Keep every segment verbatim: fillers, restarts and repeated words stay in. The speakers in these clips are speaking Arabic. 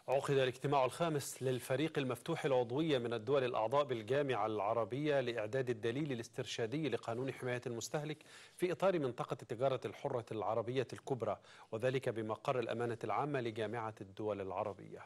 عقد الاجتماع الخامس للفريق المفتوح العضوية من الدول الأعضاء بالجامعة العربية لإعداد الدليل الاسترشادي لقانون حماية المستهلك في إطار منطقة التجارة الحرة العربية الكبرى، وذلك بمقر الأمانة العامة لجامعة الدول العربية.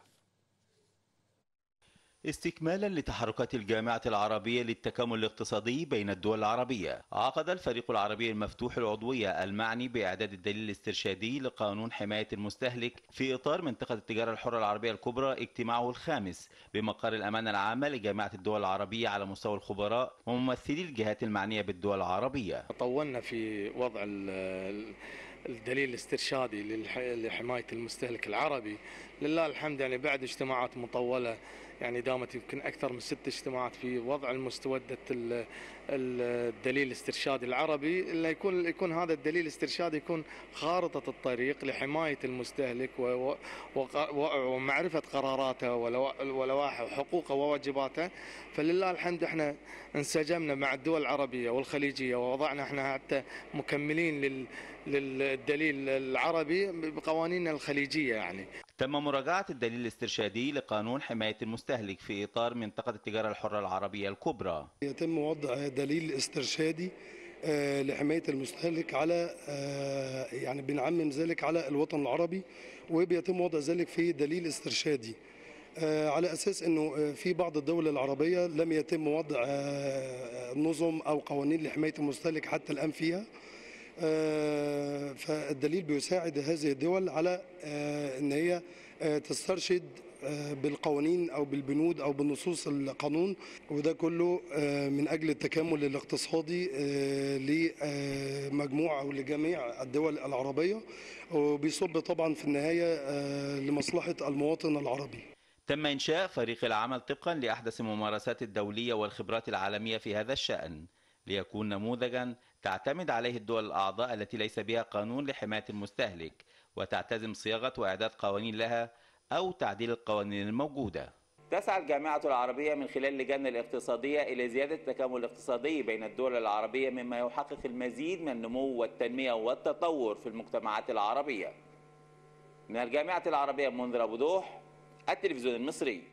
استكمالا لتحركات الجامعة العربية للتكامل الاقتصادي بين الدول العربية، عقد الفريق العربي المفتوح العضوية المعني بإعداد الدليل الاسترشادي لقانون حماية المستهلك في إطار منطقة التجارة الحرة العربية الكبرى اجتماعه الخامس بمقر الأمانة العامة لجامعة الدول العربية على مستوى الخبراء وممثلي الجهات المعنية بالدول العربية. طولنا في وضع الدليل الاسترشادي لحماية المستهلك العربي، لله الحمد، يعني بعد اجتماعات مطولة يعني دامت يمكن أكثر من ست اجتماعات في وضع المستودة الدليل الاسترشادي العربي، اللي يكون يكون هذا الدليل الاسترشادي يكون خارطة الطريق لحماية المستهلك ومعرفة قراراته ولوائحه وحقوقه وواجباته. فلله الحمد احنا انسجمنا مع الدول العربية والخليجية ووضعنا احنا حتى مكملين لل للدليل العربي بقوانيننا الخليجية. يعني تم مراجعة الدليل الاسترشادي لقانون حماية المستهلك في إطار منطقة التجارة الحرة العربية الكبرى. يتم وضع دليل استرشادي لحماية المستهلك على يعني بنعمم ذلك على الوطن العربي، وبيتم وضع ذلك في دليل استرشادي على أساس أنه في بعض الدول العربية لم يتم وضع نظم أو قوانين لحماية المستهلك حتى الآن فيها. فالدليل بيساعد هذه الدول على أن هي تسترشد بالقوانين أو بالبنود أو بالنصوص القانون، وده كله من أجل التكامل الاقتصادي لمجموعة أو لجميع الدول العربية، وبيصب طبعا في النهاية لمصلحة المواطن العربي. تم إنشاء فريق العمل طبقا لأحدث الممارسات الدولية والخبرات العالمية في هذا الشأن، ليكون نموذجا تعتمد عليه الدول الأعضاء التي ليس بها قانون لحماية المستهلك، وتعتزم صياغة وإعداد قوانين لها أو تعديل القوانين الموجودة. تسعى الجامعة العربية من خلال لجان الاقتصادية إلى زيادة التكامل الاقتصادي بين الدول العربية، مما يحقق المزيد من النمو والتنمية والتطور في المجتمعات العربية. من الجامعة العربية منذر أبو دوح، التلفزيون المصري.